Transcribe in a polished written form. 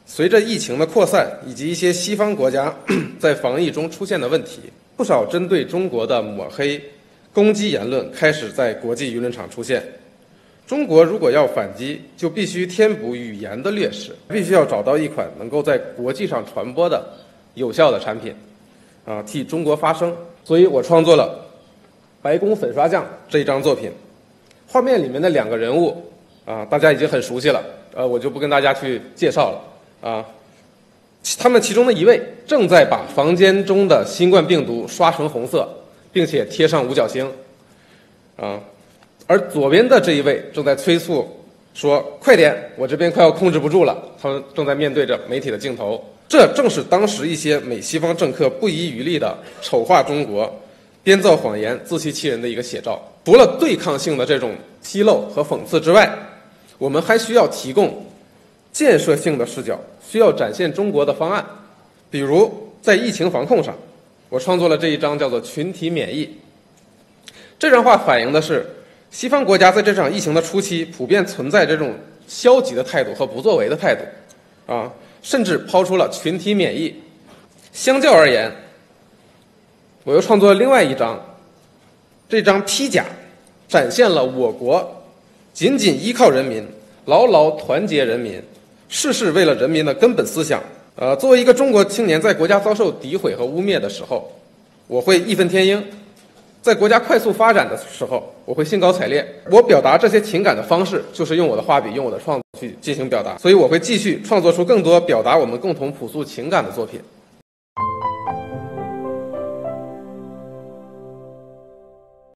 随着疫情的扩散以及一些西方国家在防疫中出现的问题，不少针对中国的抹黑、攻击言论开始在国际舆论场出现。中国如果要反击，就必须填补语言的劣势，必须要找到一款能够在国际上传播的有效的产品，替中国发声。所以我创作了《白宫粉刷匠》这一张作品。画面里面的两个人物大家已经很熟悉了，我就不跟大家去介绍了。他们其中的一位正在把房间中的新冠病毒刷成红色，并且贴上五角星，而左边的这一位正在催促说：“快点，我这边快要控制不住了。”他们正在面对着媒体的镜头，这正是当时一些美西方政客不遗余力地丑化中国、编造谎言、自欺欺人的一个写照。除了对抗性的这种披露和讽刺之外，我们还需要提供建设性的视角，需要展现中国的方案。比如在疫情防控上，我创作了这一章叫做群体免疫。这张画反映的是西方国家在这场疫情的初期普遍存在这种消极的态度和不作为的态度，甚至抛出了群体免疫。相较而言，我又创作了另外一张，这张披甲展现了我国紧紧依靠人民、牢牢团结人民、事事为了人民的根本思想。作为一个中国青年，在国家遭受诋毁和污蔑的时候，我会义愤填膺；在国家快速发展的时候，我会兴高采烈。我表达这些情感的方式，就是用我的画笔、用我的创作去进行表达。所以我会继续创作出更多表达我们共同朴素情感的作品。